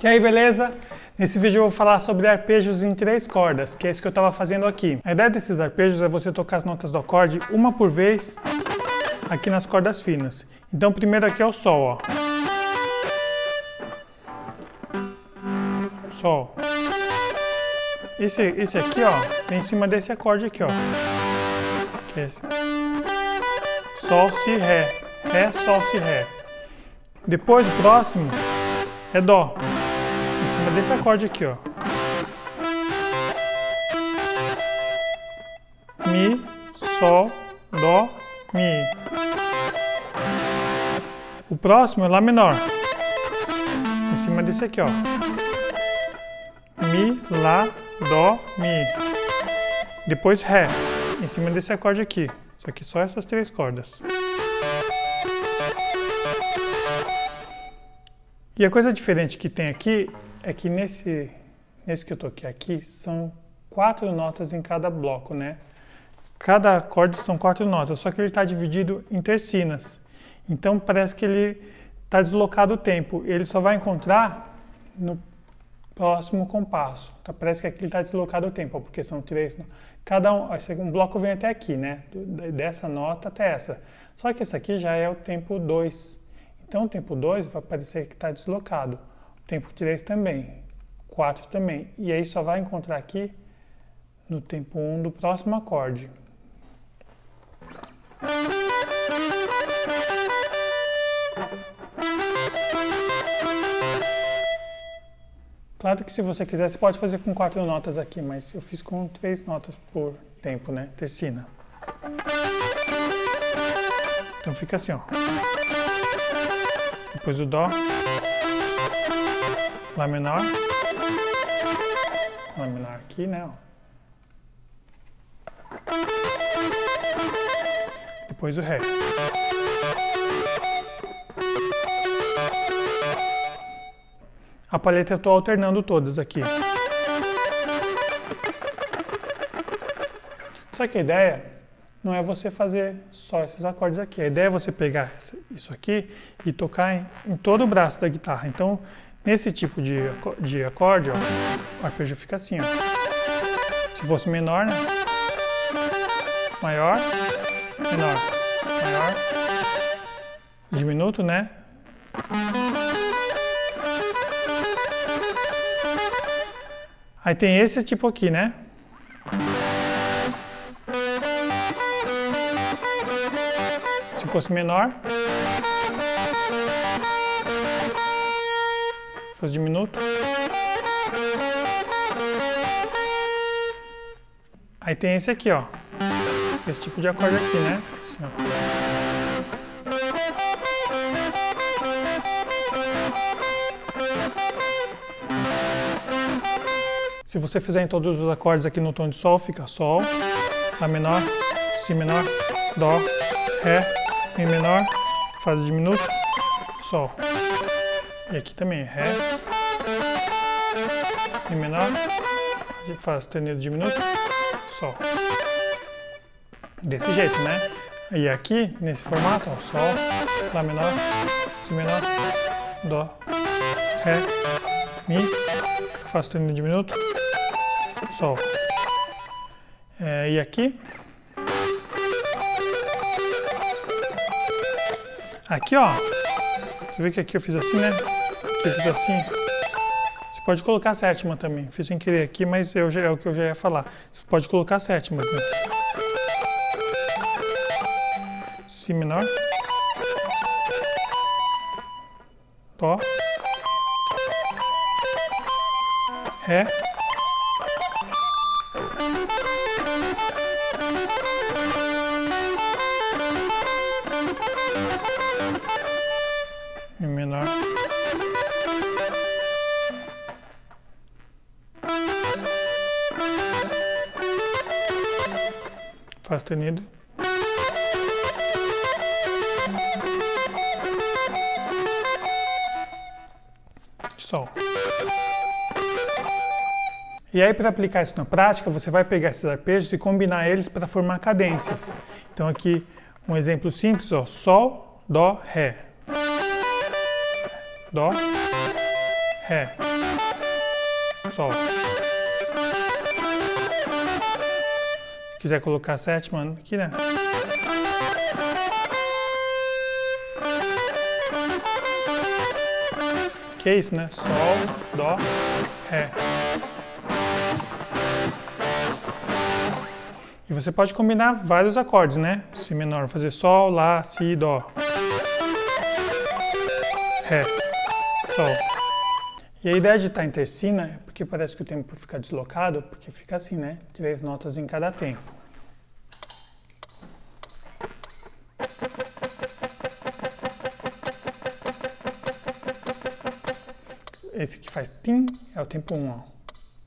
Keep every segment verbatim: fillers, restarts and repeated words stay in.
E aí, beleza? Nesse vídeo eu vou falar sobre arpejos em três cordas, que é isso que eu estava fazendo aqui. A ideia desses arpejos é você tocar as notas do acorde uma por vez aqui nas cordas finas. Então, primeiro aqui é o Sol, ó. Sol. Esse, esse aqui, ó, vem em cima desse acorde aqui, ó. Que é esse. Sol, Si, Ré. Ré, Sol, Si, Ré. Depois, o próximo é Dó. Em cima desse acorde aqui, ó. Mi, Sol, Dó, Mi. O próximo é Lá menor. Em cima desse aqui, ó. Mi, Lá, Dó, Mi. Depois Ré. Em cima desse acorde aqui. Só que só essas três cordas. E a coisa diferente que tem aqui é que nesse, nesse que eu toquei aqui, são quatro notas em cada bloco, né? Cada acorde são quatro notas, só que ele está dividido em tercinas. Então parece que ele está deslocado o tempo. Ele só vai encontrar no próximo compasso. Então, parece que aqui ele está deslocado o tempo, porque são três. Cada um, um bloco vem até aqui, né? Dessa nota até essa. Só que esse aqui já é o tempo dois. Então, o tempo dois vai parecer que está deslocado. O tempo três também. quatro também. E aí só vai encontrar aqui no tempo um do próximo acorde. Claro que se você quiser, você pode fazer com quatro notas aqui, mas eu fiz com três notas por tempo, né? Tercina. Então fica assim, ó. Depois o Dó, Lá menor, Lá menor aqui, né? Depois o Ré. A palheta eu estou alternando todas aqui. Só que a ideia não é você fazer só esses acordes aqui. A ideia é você pegar isso aqui e tocar em, em todo o braço da guitarra. Então, nesse tipo de, de acorde, ó, o arpejo fica assim, ó. Se fosse menor, né? Maior, menor, maior, diminuto, né? Aí tem esse tipo aqui, né? Se fosse menor, se fosse diminuto. Aí tem esse aqui, ó. Esse tipo de acorde aqui, né? Assim, ó. Se você fizer em todos os acordes aqui no tom de Sol, fica Sol, Lá menor, Si menor, Dó, Ré, Mi menor, Fá diminuto, Sol. E aqui também Ré, Mi menor, Fá sustenido diminuto, Sol. Desse jeito, né? E aqui, nesse formato, ó, Sol, Lá menor, Si menor, Dó, Ré, Mi, Fá sustenido diminuto, Sol. É, e aqui? Aqui, ó. Você vê que aqui eu fiz assim, né? Aqui eu fiz assim. Você pode colocar a sétima também. Fiz sem querer aqui, mas eu já, é o que eu já ia falar. Você pode colocar a sétima, né? Si menor. Dó. Ré. Mi menor. Fá sustenido. Sol. E aí, para aplicar isso na prática, você vai pegar esses arpejos e combinar eles para formar cadências. Então aqui um exemplo simples, ó, Sol, Dó, Ré. Dó, Ré. Sol. Se quiser colocar a sétima aqui, né? Que é isso, né? Sol, Dó, Ré. E você pode combinar vários acordes, né? Si menor, fazer Sol, Lá, Si, Dó. Ré, Sol. E a ideia de estar em tercina é porque parece que o tempo fica deslocado, porque fica assim, né? Três notas em cada tempo. Esse que faz tim é o tempo um, ó.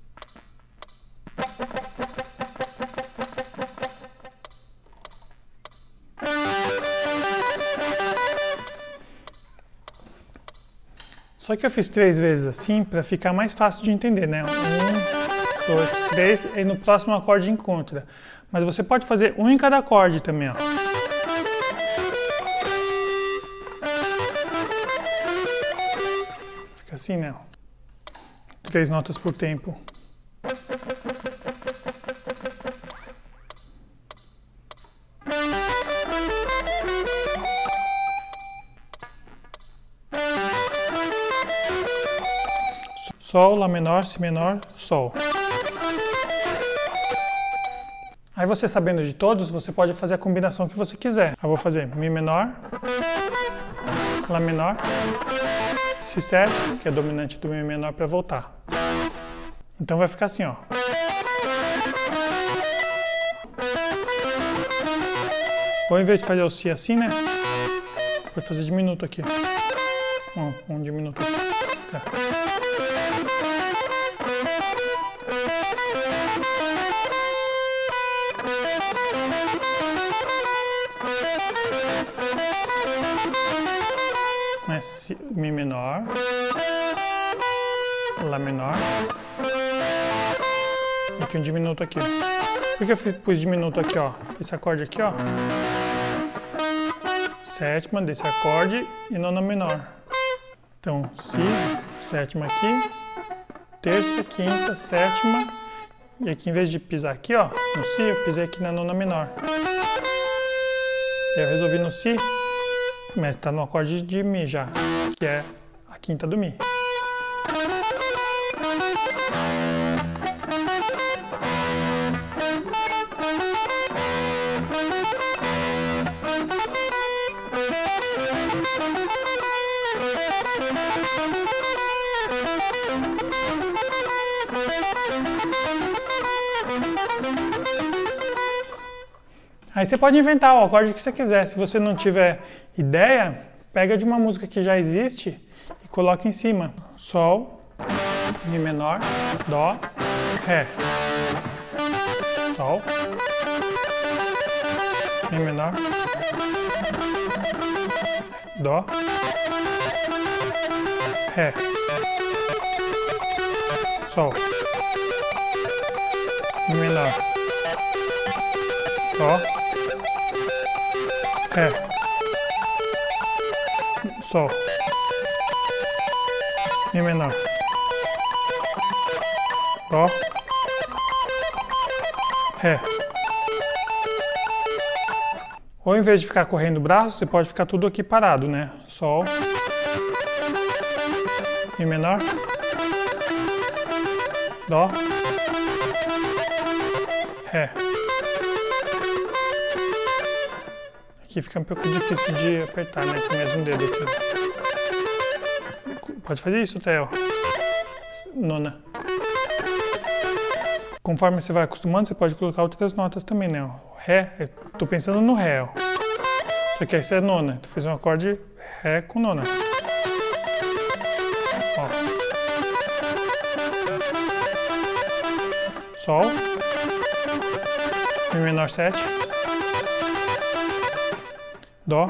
Só que eu fiz três vezes assim para ficar mais fácil de entender, né? Um, dois, três, e no próximo acorde encontra. Mas você pode fazer um em cada acorde também, ó. Fica assim, né? Três notas por tempo. Sol, Lá menor, Si menor, Sol. Aí você sabendo de todos, você pode fazer a combinação que você quiser. Eu vou fazer Mi menor, Lá menor, Si sete, que é dominante do Mi menor, para voltar. Então vai ficar assim, ó. Ou em vez de fazer o Si assim, né? Vou fazer diminuto aqui. Um, um diminuto aqui. Tá. Né? Si, Mi menor, Lá menor, e aqui um diminuto aqui. Por que eu pus diminuto aqui, ó? Esse acorde aqui, ó. Sétima desse acorde e nona menor. Então, Si, sétima aqui, terça, quinta, sétima, e aqui em vez de pisar aqui, ó, no Si, eu pisei aqui na nona menor. E eu resolvi no Si, mas tá no acorde de Mi já, que é a quinta do Mi. Aí você pode inventar o acorde que você quiser. Se você não tiver ideia, pega de uma música que já existe e coloca em cima. Sol, Mi menor, Dó, Ré. Sol, Mi menor, Dó, Ré. Sol, Mi menor, Dó, Ré, Sol, Mi menor, Dó, Ré. Ou em vez de ficar correndo o braço, você pode ficar tudo aqui parado, né? Sol, Mi menor, Dó, Ré. Aqui fica um pouco difícil de apertar, né? Com o mesmo dedo aqui. Pode fazer isso, Theo. Nona. Conforme você vai acostumando, você pode colocar outras notas também, né? O Ré, eu tô pensando no Ré, ó. Só que essa é nona. Tu fez um acorde Ré com nona. Ó. Sol. Mi menor sete. Dó,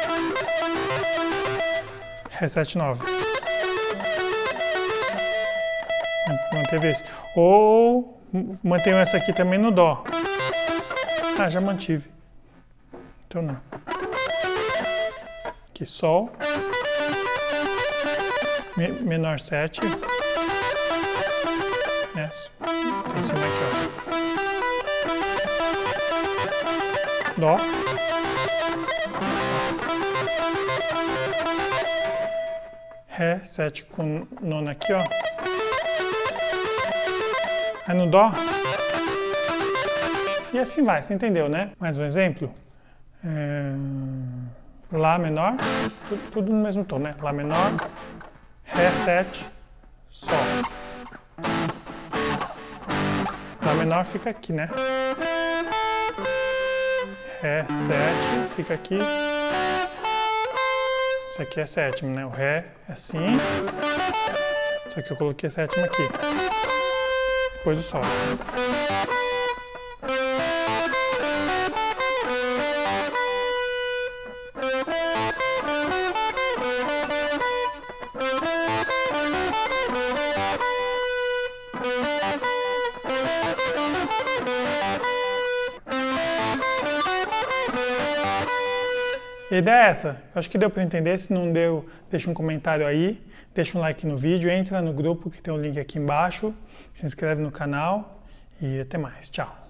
Ré sete nove. Manteve esse. Ou mantenho essa aqui também no Dó. Ah, já mantive. Então não. Aqui Sol, Mi menor sete, né? Em cima aqui, ó. Dó. Ré, sete com nona aqui, ó. Aí no Dó. E assim vai, você entendeu, né? Mais um exemplo. É... Lá menor, tudo, tudo no mesmo tom, né? Lá menor, Ré, sete, Sol. Lá menor fica aqui, né? Ré, sete, fica aqui. Isso aqui é sétimo, né? O Ré é assim. Só que eu coloquei a sétima aqui. Depois o Sol. E a ideia é essa. Eu acho que deu para entender. Se não deu, deixa um comentário aí, deixa um like no vídeo, entra no grupo que tem o link aqui embaixo, se inscreve no canal e até mais. Tchau!